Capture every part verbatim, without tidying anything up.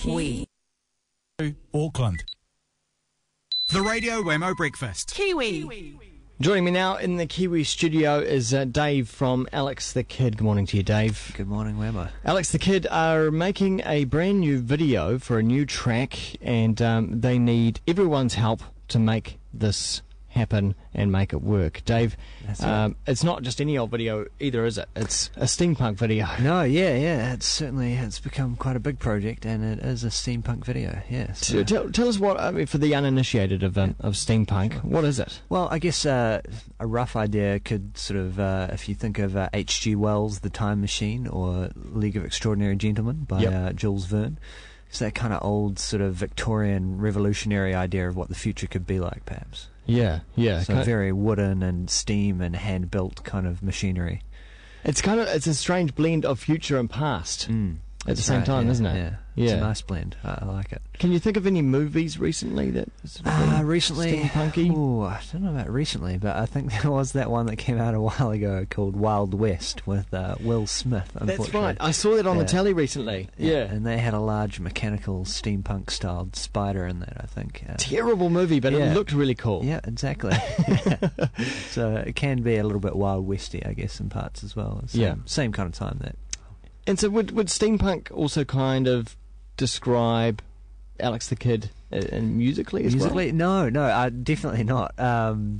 Kiwi. Auckland. The Radio Wemo Breakfast. Kiwi. Kiwi. Joining me now in the Kiwi studio is uh, Dave from Alex the Kid. Good morning to you, Dave. Good morning, Wemo. Alex the Kid are making a brand new video for a new track, and um, they need everyone's help to make this happen and make it work. Dave, That's um, right. It's not just any old video either, is it? It's a steampunk video. No, yeah, yeah. It's certainly it's become quite a big project, and it is a steampunk video. Yes. So tell, tell us what, I mean, for the uninitiated of um, of steampunk, Sure. what is it? Well, I guess uh, a rough idea could sort of, uh, if you think of uh, H G Wells' The Time Machine or League of Extraordinary Gentlemen by Yep. uh, Jules Verne. It's that kind of old sort of Victorian revolutionary idea of what the future could be like, perhaps. Yeah, yeah. So kind of- very wooden and steam and hand-built kind of machinery. it's kind of it's a strange blend of future and past. Mm. At the That's same right, time, yeah, isn't it? Yeah. Yeah. It's a nice blend. I, I like it. Can you think of any movies recently that sort of Uh, been recently, steampunky? Ooh, I don't know about recently, but I think there was that one that came out a while ago called Wild West with uh, Will Smith. That's Unfortunately. right. I saw that on the Yeah. telly recently. Yeah. and they had a large mechanical steampunk-styled spider in that. I think. Uh, Terrible movie, but Yeah. it looked really cool. yeah, exactly. Yeah. So it can be a little bit Wild Westy, I guess, in parts as well. Same, Yeah. same kind of time that. And so, would would steampunk also kind of describe Alex the Kid uh, and musically as Musically, no, no, uh, definitely not. Um,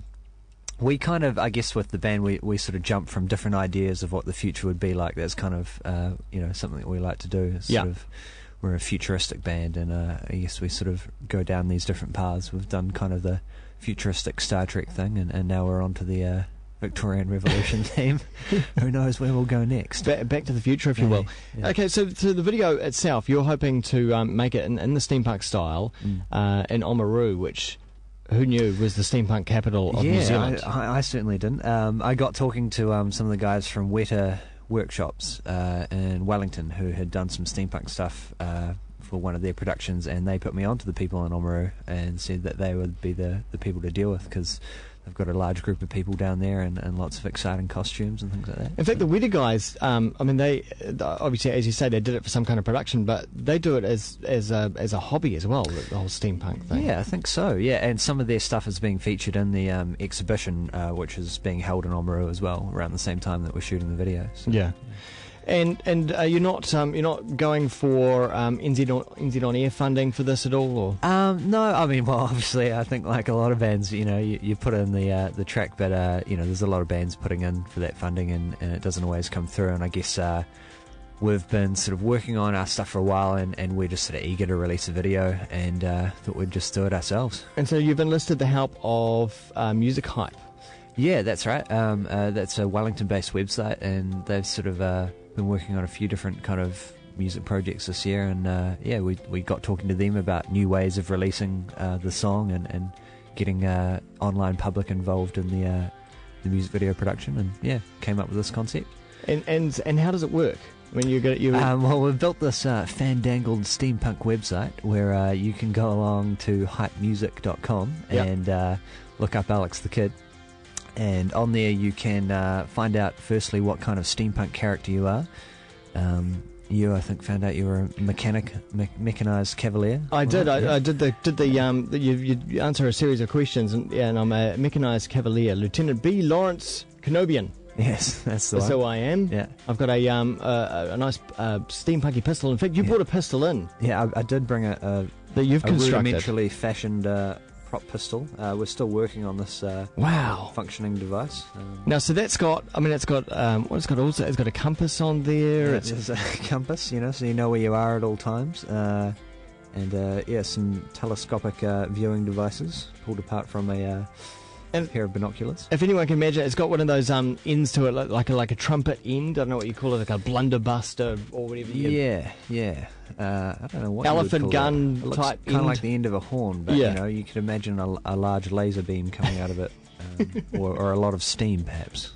we kind of, I guess, with the band, we, we sort of jump from different ideas of what the future would be like. That's kind of, uh, you know, something that we like to do. It's Yeah. Sort of, we're a futuristic band, and uh, I guess we sort of go down these different paths. We've done kind of the futuristic Star Trek thing, and, and now we're on to the uh, Victorian Revolution theme. Who knows where we'll go next? Ba- Back to the Future, if you will. Yeah. Okay, so so the video itself, you're hoping to um, make it in, in the steampunk style Mm. uh, in Oamaru, which who knew was the steampunk capital of New Yeah, Zealand. I, I, I certainly didn't. Um, I got talking to um, some of the guys from Weta Workshops uh, in Wellington who had done some steampunk stuff uh, for one of their productions, and they put me on to the people in Oamaru and said that they would be the, the people to deal with, because they've got a large group of people down there, and, and lots of exciting costumes and things like that. In fact, the Weta guys, um, I mean, they uh, obviously, as you say, they did it for some kind of production, but they do it as as a as a hobby as well. The, the whole steampunk thing. Yeah, I think so. Yeah, and some of their stuff is being featured in the um, exhibition, uh, which is being held in Oamaru as well, around the same time that we're shooting the video. So. Yeah. And and uh, you're not um, you're not going for um, N Z on, N Z on Air funding for this at all, or Um, no, I mean, well, obviously, I think like a lot of bands, you know, you, you put in the uh, the track, but uh, you know, there's a lot of bands putting in for that funding, and, and it doesn't always come through. And I guess uh, we've been sort of working on our stuff for a while, and, and we're just sort of eager to release a video, and uh, thought we'd just do it ourselves. and so you've enlisted the help of uh, Music Hype. Yeah, that's right. Um, uh, that's a Wellington-based website, and they've sort of uh, been working on a few different kind of music projects this year, and uh, yeah, we we got talking to them about new ways of releasing uh, the song, and, and getting uh, online public involved in the uh, the music video production, and yeah, came up with this concept. And and and how does it work? When you get you Um, well, we've built this uh, fandangled steampunk website where uh, you can go along to hype music dot com Yep. and uh, look up Alex the Kid. And on there you can uh, find out firstly what kind of steampunk character you are. Um, you, I think, found out you were a mechanic, me- mechanized cavalier. I did. Right, yeah. I, I did the did the um. The, you, you answer a series of questions, and, yeah, and I'm a mechanized cavalier, Lieutenant B. Lawrence Kenobian. Yes, that's the That's one. who I am. Yeah, I've got a um a, a nice uh, steampunky pistol. In fact, you Yeah. brought a pistol in yeah. I, I did bring a, a, that you've a constructed. rudimentarily fashioned uh, prop pistol. Uh, we're still working on this uh, Wow. functioning device. Um, Now, so that's got. I mean, it's got. Um, what it's got also. It's got a compass on there. Yeah, it's there's a compass, you know, so you know where you are at all times. Uh, and uh, yeah, some telescopic uh, viewing devices pulled apart from a uh, And- pair of binoculars. If anyone can imagine, it's got one of those um ends to it, like like a, like a trumpet end. I don't know what you call it, like a blunderbuster or whatever. You, Yeah, yeah. Uh, I don't know what Elephant you would call gun that. It looks type kind of end. like the end of a horn, but Yeah. you know, you could imagine a, a large laser beam coming out of it, um, or, or a lot of steam, perhaps.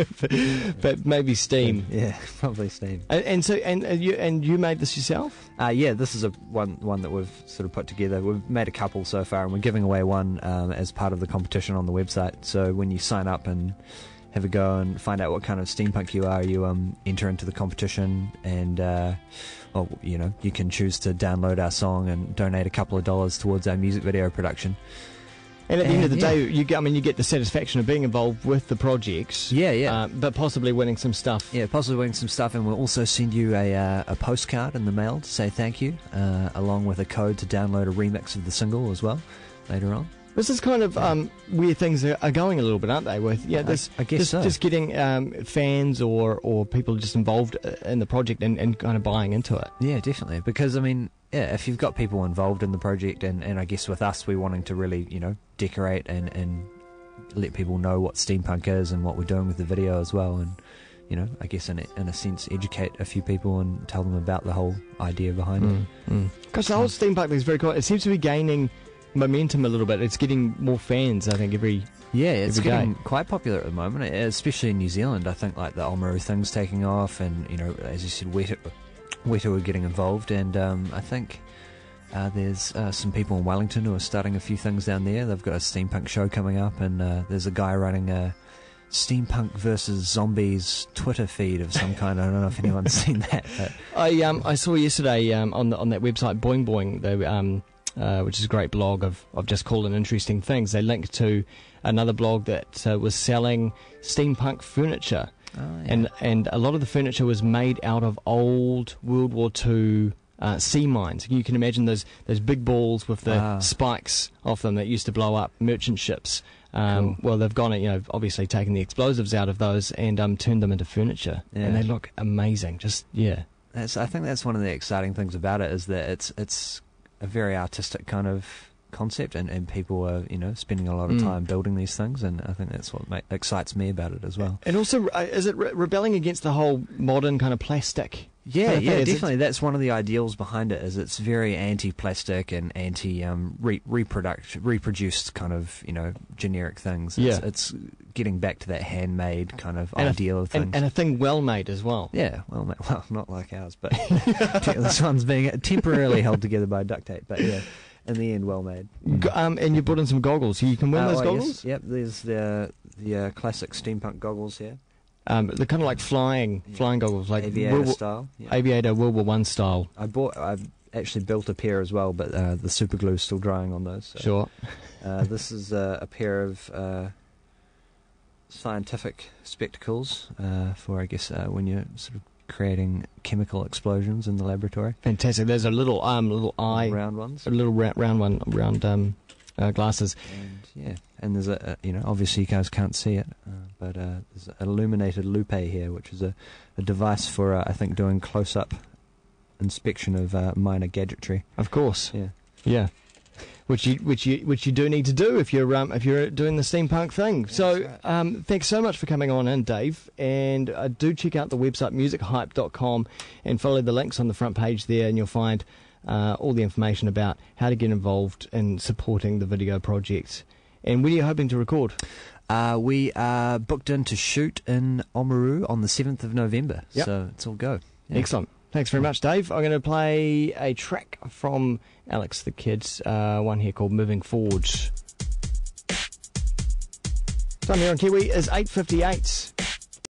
but maybe steam. Yeah, probably steam. And, and so, and uh, you and you made this yourself? Uh, yeah, this is a one one that we've sort of put together. We've made a couple so far, and we're giving away one um, as part of the competition on the website. So when you sign up and have a go and find out what kind of steampunk you are, you um, enter into the competition, and uh, or, you know, you can choose to download our song and donate a couple of dollars towards our music video production. And at the end of the And, day, you get, I mean, you get the satisfaction of being involved with the projects. Yeah, yeah. Uh, but possibly winning some stuff. Yeah, possibly winning some stuff, and we'll also send you a uh, a postcard in the mail to say thank you, uh, along with a code to download a remix of the single as well later on. This is kind of um, where things are, are going a little bit, aren't they? With yeah, this I, I guess just, so. just getting um, fans or, or people just involved in the project and, and kind of buying into it. Yeah, definitely. Because I mean, yeah, if you've got people involved in the project, and, and I guess with us, we're wanting to really, you know, decorate and, and let people know what steampunk is and what we're doing with the video as well, and you know, I guess in a, in a sense, educate a few people and tell them about the whole idea behind Mm, mm. Because the whole steampunk thing is very cool. It seems to be gaining momentum a little bit. It's getting more fans, I think, every it. Yeah, it's every getting day. quite popular at the moment, especially in New Zealand. I think like the Oamaru thing's taking off, and you know, as you said, Weta, Weta are getting involved, and um, I think uh, there's uh, some people in Wellington who are starting a few things down there. They've got a steampunk show coming up, and uh, there's a guy running a steampunk versus zombies Twitter feed of some kind. I don't know if anyone's seen that. But I um I saw yesterday um on the, on that website Boing Boing, the um uh, which is a great blog of of just cool and interesting things. They linked to another blog that uh, was selling steampunk furniture, oh, yeah. and and a lot of the furniture was made out of old World War Two uh, sea mines. You can imagine those those big balls with the Ah. spikes off them that used to blow up merchant ships. Um, Cool. Well, they've gone, you know, obviously taken the explosives out of those and um, turned them into furniture, Yeah. and they look amazing. Just yeah. That's, I think that's one of the exciting things about it, is that it's it's a very artistic kind of concept, and, and people are, you know, spending a lot of Mm. time building these things, and I think that's what ma- excites me about it as well. And also, uh, is it re- rebelling against the whole modern kind of plastic? Yeah, kind of yeah, thing? Is it- definitely. That's one of the ideals behind it. Is it's very anti-plastic and anti um, re- reproduct reproduced kind of, you know, generic things. It's, Yeah. it's getting back to that handmade kind of And a- ideal of things. And, and a thing well made as well. Yeah, well, ma- well, not like ours, but this one's being temporarily held together by duct tape. But yeah, in the end, well made. G- um, and you put in some goggles. You can win Uh, those oh, goggles. yes. Yep, there's the the uh, classic steampunk goggles here, Um, they're kind of like flying, Yeah. flying goggles, like aviator World War- style. Yeah. aviator World War One style. I bought. I've actually built a pair as well, but uh, the super glue is still drying on those. So. Sure. Uh, this is uh, a pair of uh, scientific spectacles uh, for, I guess, uh, when you're sort of creating chemical explosions in the laboratory. Fantastic. There's a little um, little eye, Round ones. a little round, round one, round um, uh, glasses. And yeah, and there's a, a you know, obviously you guys can't see it, uh, but uh, there's an illuminated lupe here, which is a, a device for uh, I think doing close-up inspection of uh, minor gadgetry. Of course. Yeah. Yeah. Which you which you which you do need to do if you're um, if you're doing the steampunk thing. So that's right. um, thanks so much for coming on in, Dave. And uh, do check out the website music hype dot com and follow the links on the front page there, and you'll find uh, all the information about how to get involved in supporting the video project. And when are you hoping to record? Uh, we are booked in to shoot in Oamaru on the seventh of November, Yep. so it's all go. Yeah. Excellent. Thanks very much, Dave. I'm going to play a track from Alex the Kid's, uh, one here called Moving Forward. Time here on Kiwi is eight fifty-eight.